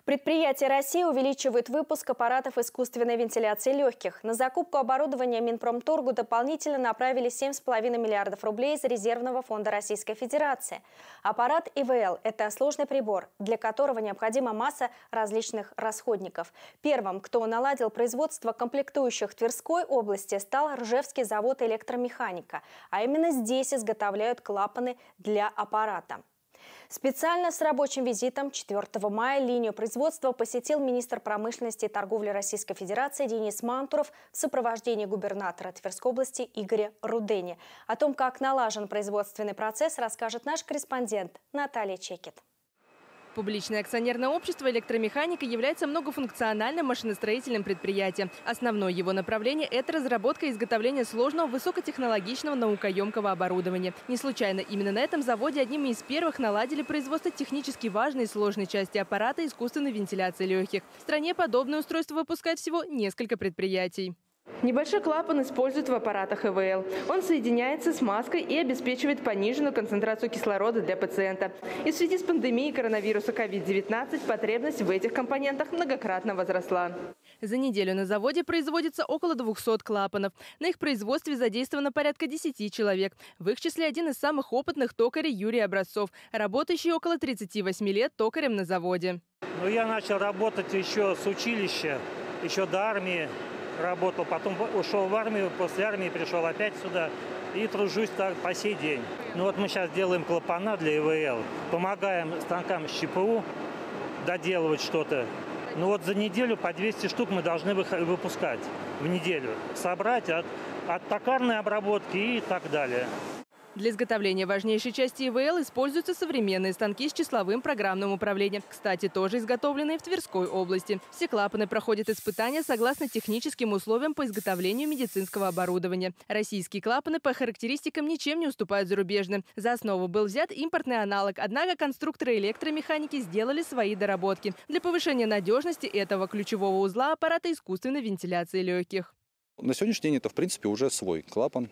Предприятия России увеличивают выпуск аппаратов искусственной вентиляции легких. На закупку оборудования Минпромторгу дополнительно направили 7,5 миллиардов рублей из резервного фонда Российской Федерации. Аппарат ИВЛ – это сложный прибор, для которого необходима масса различных расходников. Первым, кто наладил производство комплектующих в Тверской области, стал Ржевский завод электромеханика. А именно здесь изготовляют клапаны для аппарата. Специально с рабочим визитом 4 мая линию производства посетил министр промышленности и торговли Российской Федерации Денис Мантуров в сопровождении губернатора Тверской области Игоря Рудени. О том, как налажен производственный процесс, расскажет наш корреспондент Наталья Чекет. Публичное акционерное общество «Электромеханика» является многофункциональным машиностроительным предприятием. Основное его направление – это разработка и изготовление сложного, высокотехнологичного, наукоемкого оборудования. Не случайно именно на этом заводе одними из первых наладили производство технически важной и сложной части аппарата искусственной вентиляции легких. В стране подобное устройство выпускает всего несколько предприятий. Небольшой клапан используют в аппаратах ИВЛ. Он соединяется с маской и обеспечивает пониженную концентрацию кислорода для пациента. И в связи с пандемией коронавируса COVID-19 потребность в этих компонентах многократно возросла. За неделю на заводе производится около 200 клапанов. На их производстве задействовано порядка 10 человек. В их числе один из самых опытных токарей Юрий Образцов, работающий около 38 лет токарем на заводе. Я начал работать еще с училища, еще до армии. Работал, потом ушел в армию, после армии пришел опять сюда и тружусь так по сей день. Мы сейчас делаем клапана для ИВЛ, помогаем станкам с ЧПУ доделывать что-то. За неделю по 200 штук мы должны выпускать в неделю. Собрать от токарной обработки и так далее. Для изготовления важнейшей части ИВЛ используются современные станки с числовым программным управлением. Кстати, тоже изготовленные в Тверской области. Все клапаны проходят испытания согласно техническим условиям по изготовлению медицинского оборудования. Российские клапаны по характеристикам ничем не уступают зарубежным. За основу был взят импортный аналог, однако конструкторы электромеханики сделали свои доработки для повышения надежности этого ключевого узла аппарата искусственной вентиляции легких. На сегодняшний день это, в принципе, уже свой клапан.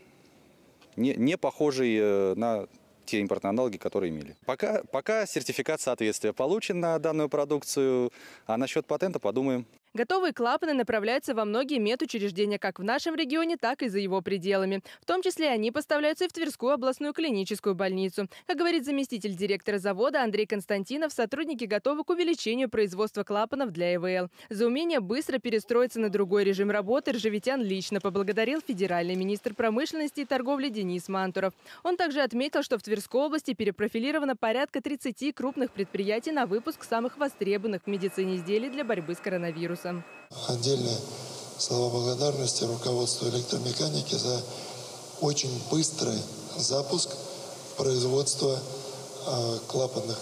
Не похожий на те импортные аналоги, которые имели. Пока сертификат соответствия получен на данную продукцию, а насчет патента подумаем. Готовые клапаны направляются во многие медучреждения как в нашем регионе, так и за его пределами. В том числе они поставляются и в Тверскую областную клиническую больницу. Как говорит заместитель директора завода Андрей Константинов, сотрудники готовы к увеличению производства клапанов для ИВЛ. За умение быстро перестроиться на другой режим работы ржевитян лично поблагодарил федеральный министр промышленности и торговли Денис Мантуров. Он также отметил, что в Тверской области перепрофилировано порядка 30 крупных предприятий на выпуск самых востребованных в медицине изделий для борьбы с коронавирусом. Отдельные слова благодарности руководству электромеханики за очень быстрый запуск производства клапанов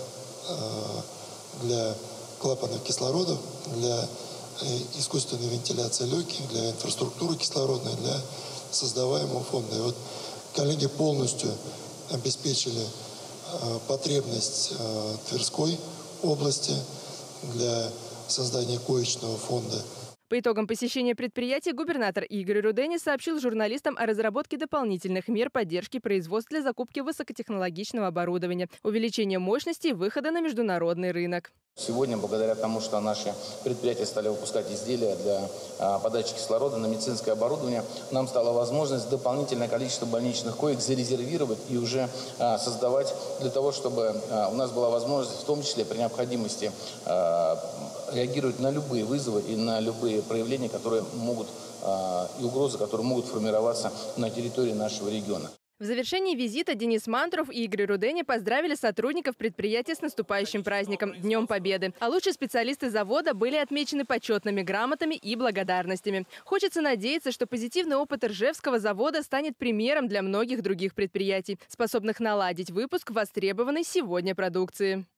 для клапанов кислорода, для искусственной вентиляции легких, для инфраструктуры кислородной, для создаваемого фонда. И коллеги полностью обеспечили потребность Тверской области для создания коечного фонда. По итогам посещения предприятия губернатор Игорь Рудени сообщил журналистам о разработке дополнительных мер поддержки производства для закупки высокотехнологичного оборудования, увеличения мощности и выхода на международный рынок. Сегодня, благодаря тому, что наши предприятия стали выпускать изделия для подачи кислорода на медицинское оборудование, нам стала возможность дополнительное количество больничных коек зарезервировать и уже создавать для того, чтобы у нас была возможность, в том числе при необходимости, реагировать на любые вызовы и на любые проявления, которые могут и угрозы, которые могут формироваться на территории нашего региона. В завершении визита Денис Мантуров и Игорь Рудени поздравили сотрудников предприятия с наступающим праздником – Днем Победы. А лучшие специалисты завода были отмечены почетными грамотами и благодарностями. Хочется надеяться, что позитивный опыт Ржевского завода станет примером для многих других предприятий, способных наладить выпуск востребованной сегодня продукции.